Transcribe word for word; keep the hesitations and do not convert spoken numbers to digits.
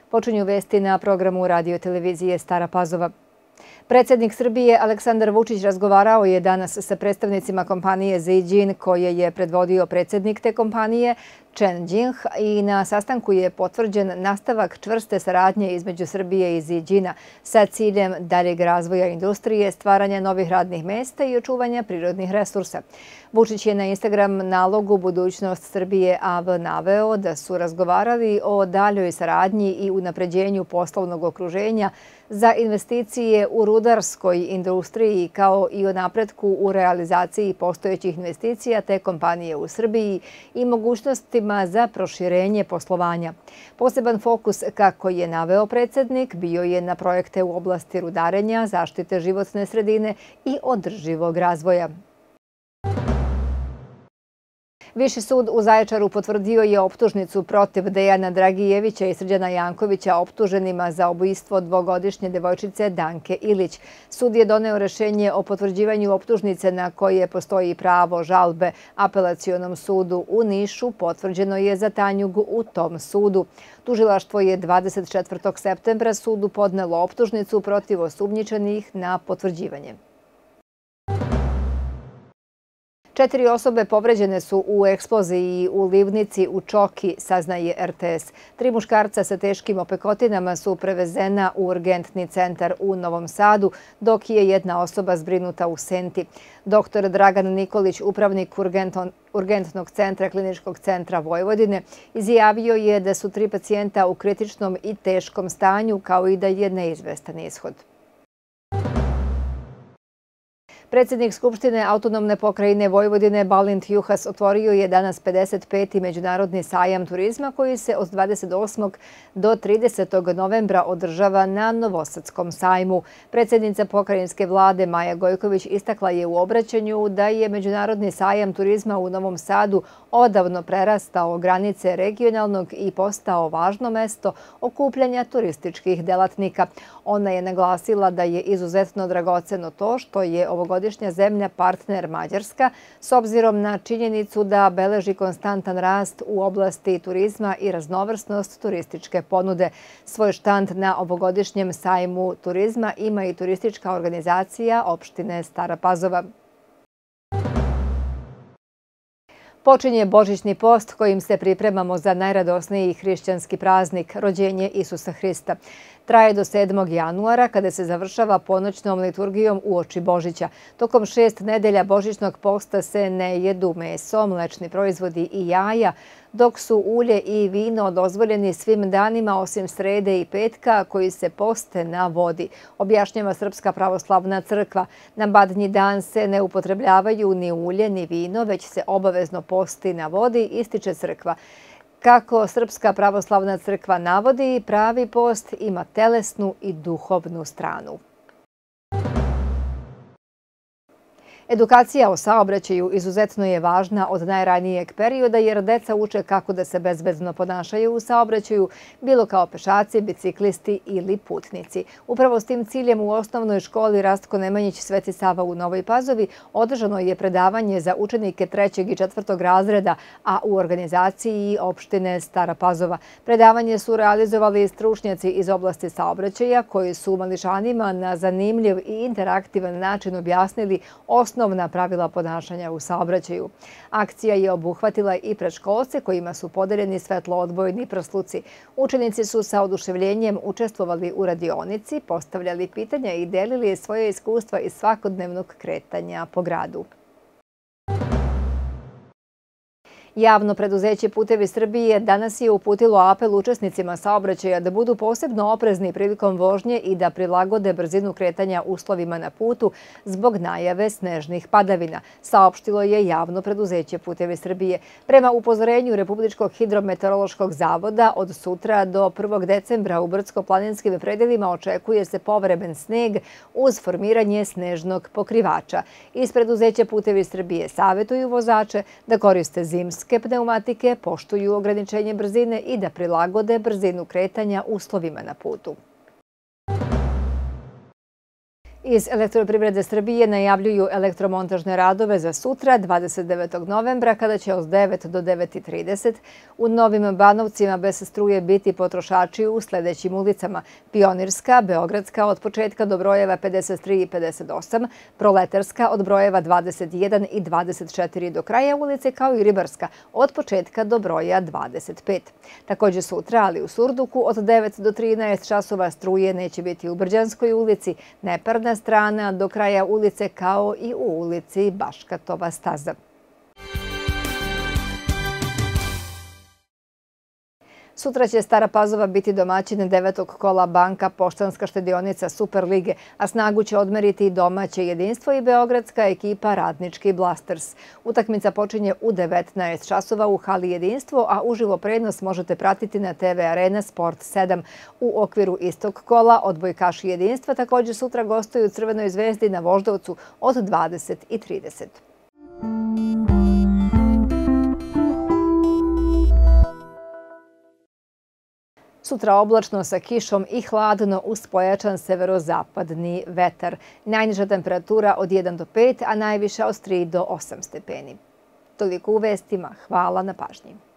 Počinju vesti na programu radio-televizije Stara Pazova. Predsjednik Srbije Aleksandar Vučić razgovarao je danas sa predstavnicima kompanije Ziđin koje je predvodio predsjednik te kompanije Chen Jing i na sastanku je potvrđen nastavak čvrste saradnje između Srbije i Ziđina sa ciljem daljeg razvoja industrije, stvaranja novih radnih mesta i očuvanja prirodnih resursa. Vučić je na Instagram nalogu Budućnost Srbije A V naveo da su razgovarali o daljoj saradnji i unapređenju poslovnog okruženja za investicije u rudarskoj industriji kao i o napretku u realizaciji postojećih investicija te kompanije u Srbiji i mogućnostima za proširenje poslovanja. Poseban fokus, kako je naveo predsjednik, bio je na projekte u oblasti rudarenja, zaštite životne sredine i održivog razvoja. Viši sud u Zaječaru potvrdio je optužnicu protiv Dejana Dragijevića i Srđana Jankovića optuženima za ubistvo dvogodišnje devojčice Danke Ilić. Sud je doneo rešenje o potvrđivanju optužnice na koje postoji pravo žalbe. Apelacionom sudu u Nišu potvrđeno je za Tanjugu u tom sudu. Tužilaštvo je dvadeset četvrtog septembra sudu podnelo optužnicu protiv osumnjičenih na potvrđivanje. Četiri osobe povređene su u eksploziji u livnici u Čoki, saznaje R T S. Tri muškarca sa teškim opekotinama su prevezena u urgentni centar u Novom Sadu, dok je jedna osoba zbrinuta u Senti. Doktor Dragan Nikolić, upravnik urgentnog centra Kliničkog centra Vojvodine, izjavio je da su tri pacijenta u kritičnom i teškom stanju, kao i da je neizvestan ishod. Predsjednik Skupštine Autonomne pokrajine Vojvodine Balint Juhas otvorio je danas pedeset peti Međunarodni sajam turizma koji se od dvadeset osmog do tridesetog novembra održava na Novosadskom sajmu. Predsjednica pokrajinske vlade Maja Gojković istakla je u obraćanju da je Međunarodni sajam turizma u Novom Sadu odavno prerastao granice regionalnog i postao važno mesto okupljanja turističkih delatnika. Ona je naglasila da je izuzetno dragoceno to što je ovogodišnja zemlja partner Mađarska, s obzirom na činjenicu da beleži konstantan rast u oblasti turizma i raznovrsnost turističke ponude. Svoj štand na ovogodišnjem sajmu turizma ima i turistička organizacija opštine Stara Pazova. Počinje Božićni post kojim se pripremamo za najradosniji hrišćanski praznik, rođenje Isusa Hrista. Traje do sedmog januara kada se završava ponoćnom liturgijom uoči Božića. Tokom šest nedelja Božićnog posta se ne jedu meso, mlečni proizvodi i jaja, dok su ulje i vino dozvoljeni svim danima osim srede i petka koji se poste na vodi, objašnjava Srpska pravoslavna crkva. Na Badnji dan se ne upotrebljavaju ni ulje ni vino, već se obavezno posti na vodi, ističe crkva. Kako Srpska pravoslavna crkva navodi, pravi post ima telesnu i duhovnu stranu. Edukacija o saobraćaju izuzetno je važna od najranijeg perioda jer deca uče kako da se bezbedno ponašaju u saobraćaju, bilo kao pešaci, biciklisti ili putnici. Upravo s tim ciljem u osnovnoj školi Rastko Nemanjić Sveti Sava u Novoj Pazovi održano je predavanje za učenike trećeg i četvrtog razreda, a u organizaciji opštine Stara Pazova. Predavanje su realizovali stručnjaci iz oblasti saobraćaja koji su mališanima na zanimljiv i interaktivan način objasnili osnovne osnovna pravila ponašanja u saobraćaju. Akcija je obuhvatila i predškolce kojima su podeljeni svetloodbojni prsluci. Učenici su sa oduševljenjem učestvovali u radionici, postavljali pitanja i delili svoje iskustva iz svakodnevnog kretanja po gradu. Javno preduzeće Putevi Srbije danas je uputilo apel učesnicima saobraćaja da budu posebno oprezni prilikom vožnje i da prilagode brzinu kretanja uslovima na putu zbog najave snežnih padavina, saopštilo je Javno preduzeće Putevi Srbije. Prema upozorenju Republičkog hidrometeorološkog zavoda, od sutra do prvog decembra u brdsko-planinskim predelima očekuje se povremen sneg uz formiranje snežnog pokrivača. Iz preduzeća Putevi Srbije savetuju vozače da koriste zimske pneumatike, poštuju ograničenje brzine i da prilagode brzinu kretanja uslovima na putu. Iz Elektroprivrede Srbije najavljuju elektromontažne radove za sutra, dvadeset devetog novembra, kada će od devet do devet i trideset u Novim Banovcima bez struje biti potrošači u sljedećim ulicama: Pionirska, Beogradska od početka do brojeva pedeset tri i pedeset osam, Proletarska od brojeva dvadeset jedan i dvadeset četiri do kraja ulice, kao i Ribarska od početka do broja dvadeset pet. Također sutra, ali u Surduku, od devet do trinaest časova struje neće biti u Brđanskoj ulici, Neparna strana do kraja ulice, kao i u ulici Baškatova staza. Sutra će Stara Pazova biti domaćin devetog kola Banka Poštanska štedionica Superlige, a snagu će odmeriti i domaće Jedinstvo i beogradska ekipa Radnički Blasters. Utakmica počinje u devetnaest časova u hali Jedinstvo, a uživo prenos možete pratiti na te ve Arena Sport sedam. U okviru istog kola odbojkaši Jedinstva također sutra gostuju u Crvenoj zvezdi na Voždovcu od dvadeset i trideset. Sutra oblačno sa kišom i hladno uz pojačan severozapadni vetar. Najniža temperatura od jedan do pet, a najviša od tri do osam stepeni. Toliko u vestima. Hvala na pažnji.